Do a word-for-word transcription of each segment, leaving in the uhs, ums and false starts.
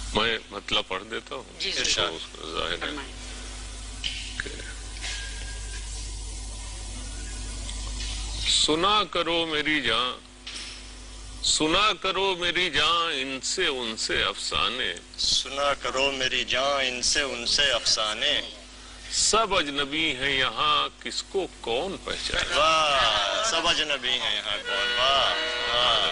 میں مطلب پڑھ دیتا ہوں جی ظاہر ہے کہ سنا کرو میری جان سنا کرو میری جان ان سے ان سے افسانے سنا کرو میری جان ان سے ان سے افسانے سب اجنبی ہیں یہاں کس کو کون پہچانے واہ سب اجنبی ہیں یہاں کون واہ واہ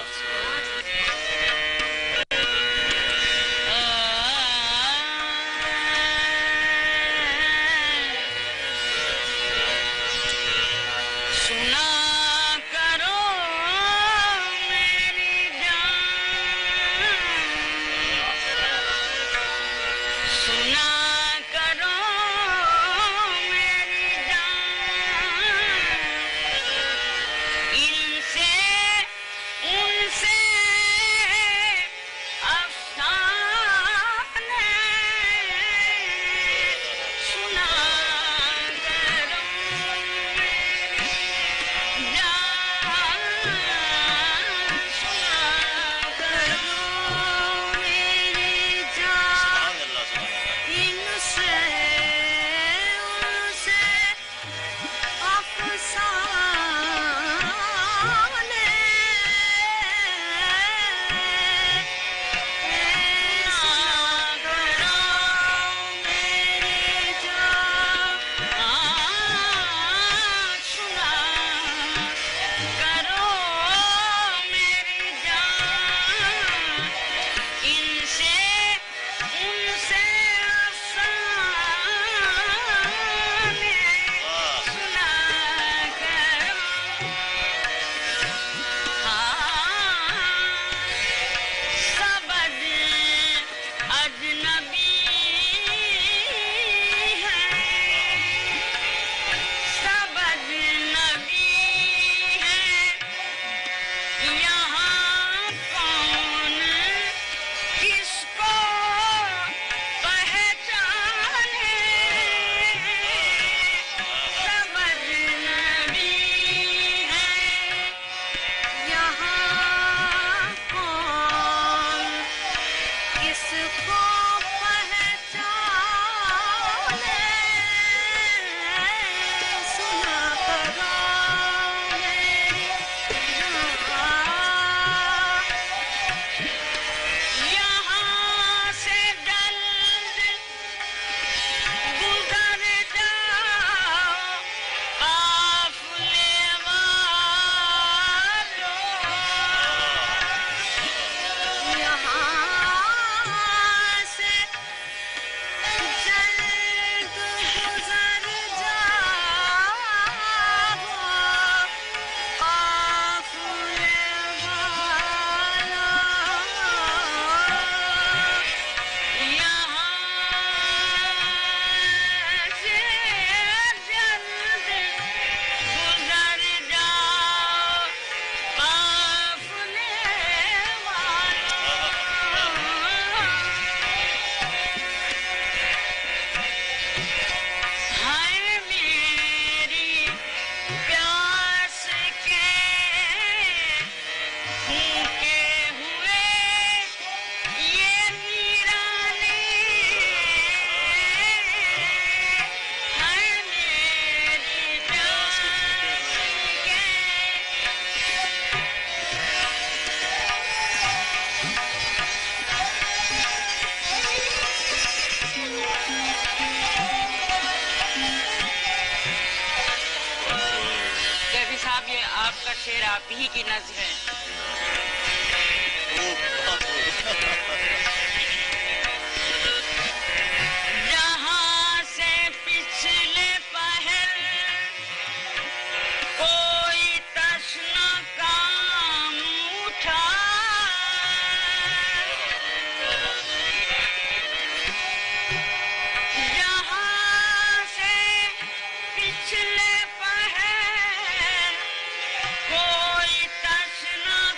شعر آپ ہی کی نظر ہے جہاں سے پچھلے پہر کوئی تشنا کام اٹھا جہاں سے پچھلے پہر کوئی تشنا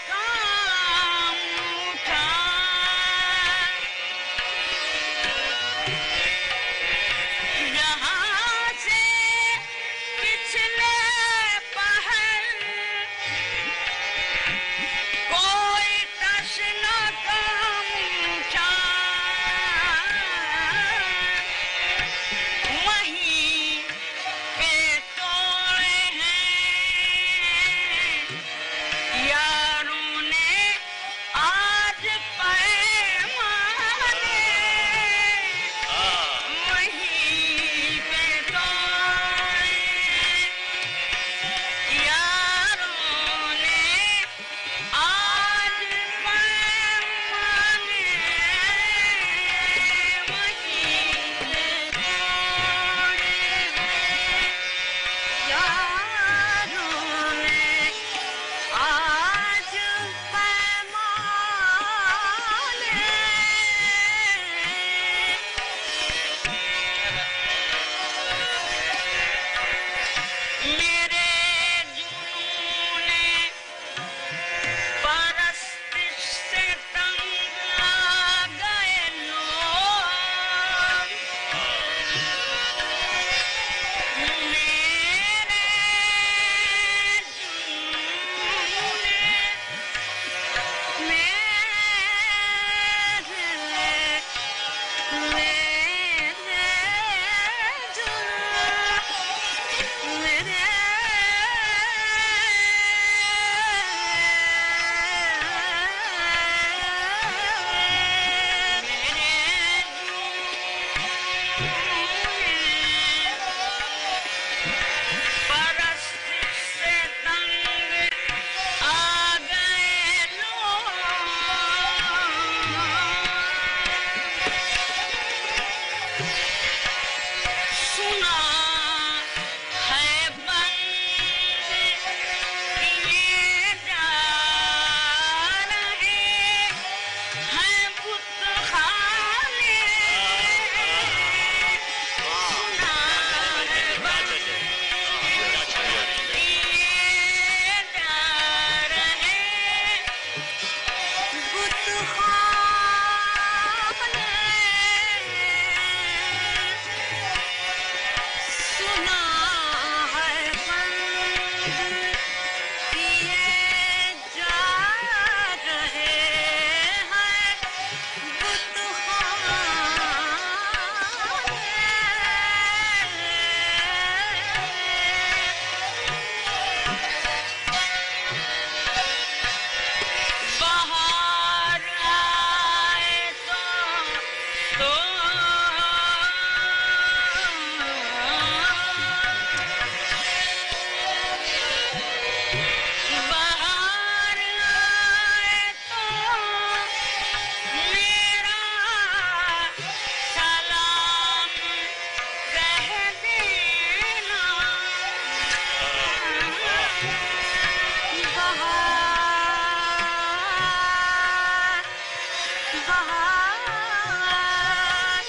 बहार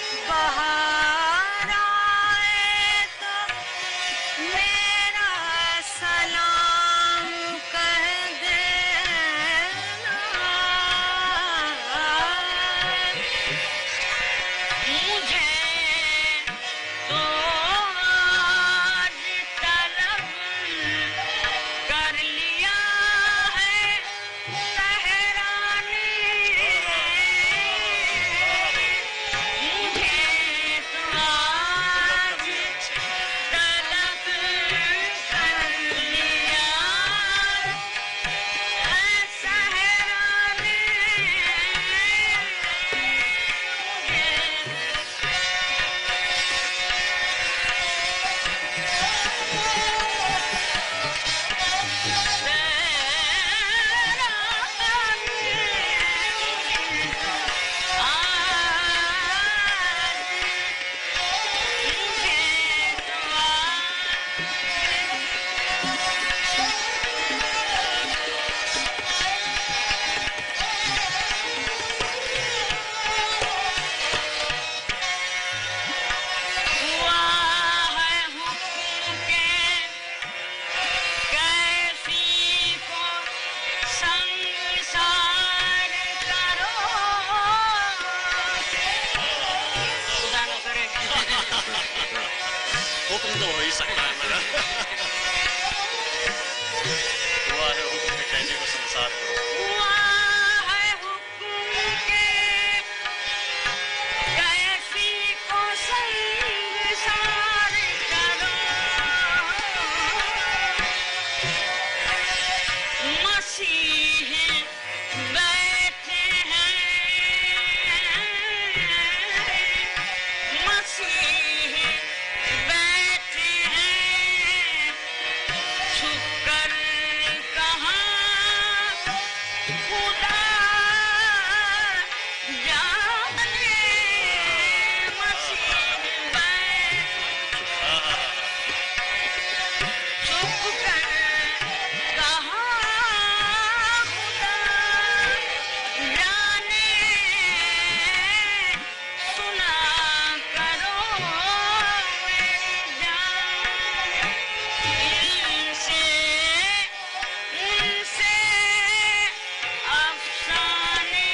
बहार आए तो मेरा सलाम कह देना मुझे तो आज तलब कर लिया है सहरा ने मुझे तो आज तलब कर लिया है सहरा ने हुआ है हुक्म के कैफी को संसार करो खुदा न करे हुक्म तो हो ही सकता है मेरा हुआ है हुक्म के कैदी को संसार करो हुआ है हुक्म के कैफी को संसार करो मसीह बैठे हैं मसीह बैठे हैं छुप कर कहाँ खुदा जाने मसीह बैठे छुप कर कहाँ खुदा जाने सुना करो मेरी जान इनसे इनसे अफसाने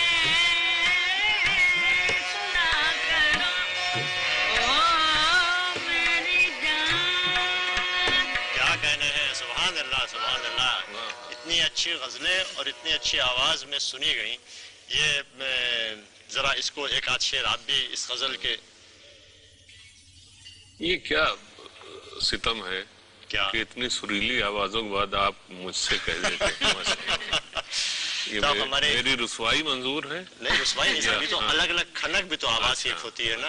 सुना करो ओ मेरी जान क्या कहने हैं सुभान अल्लाह सुभान अल्लाह इतनी अच्छी गज़लें और इतनी अच्छी आवाज़ में सुनी गई ये मैं, जरा इसको एक आध शेर आप भी इस गज़ल के ये क्या सितम है क्या कि इतनी सुरीली आवाजों के बाद आप मुझसे कह देते हैं मसीह। ये तो मे- हमारे- मेरी रुसवाई मंजूर है। नहीं रुसवाई नहीं सभी तो हाँ। अलग अलग खनक भी तो आवाज़ अच्छा। एक होती है ना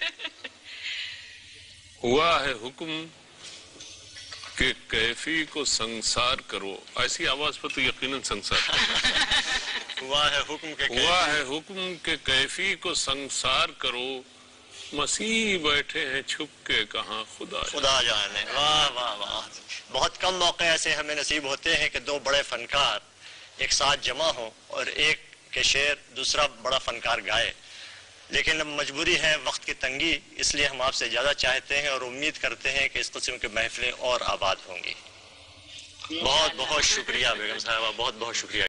हुआ है हुक्म कि कैफी को संसार करो, ऐसी आवाज पर तो यकीनन संसार करो। हुआ है हुक्म के हुआ है हुक्म के कैफी को संसार करो, मसीह बैठे हैं छुप के कहाँ खुदा जाने। खुदा जाने वाह वाह वाह बहुत कम मौके ऐसे हमें नसीब होते हैं कि दो बड़े फनकार एक साथ जमा हो और एक के शेर दूसरा बड़ा फनकार गाए, लेकिन अब मजबूरी है वक्त की तंगी, इसलिए हम आपसे ज़्यादा चाहते हैं और उम्मीद करते हैं कि इस किस्म की महफिलें और आबाद होंगी। बहुत बहुत शुक्रिया बेगम साहबा, बहुत बहुत शुक्रिया।